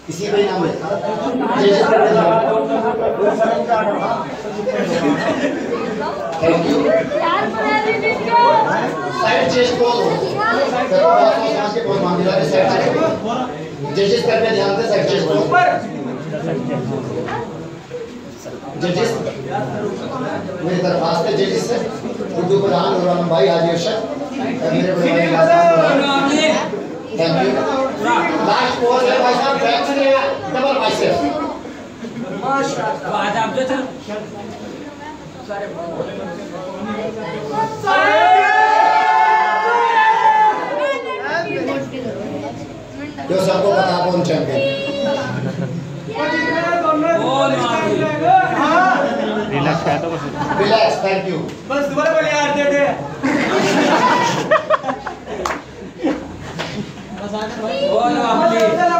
इसी पे नाम है। Thank you. Side chest pose हो के पोज मान लिया साइड चेस्ट जजेस करके ध्यान से साइड चेस्ट पोज जजेस मेरी तरफ आस्ते जजेस से उर्दू प्रधान नूरान भाई हाजी अरशद मेरे बड़े भाई थैंक यू। लास्ट पोज है भाई साहब बैक से डबल बाइसेप माशाल्लाह। आज आप जो जो सबको पता कौन चैंपियन रिलैक्स है तो रिलैक्स थैंक यू बस दोबारा बोले यार दे दे बस आ जा भाई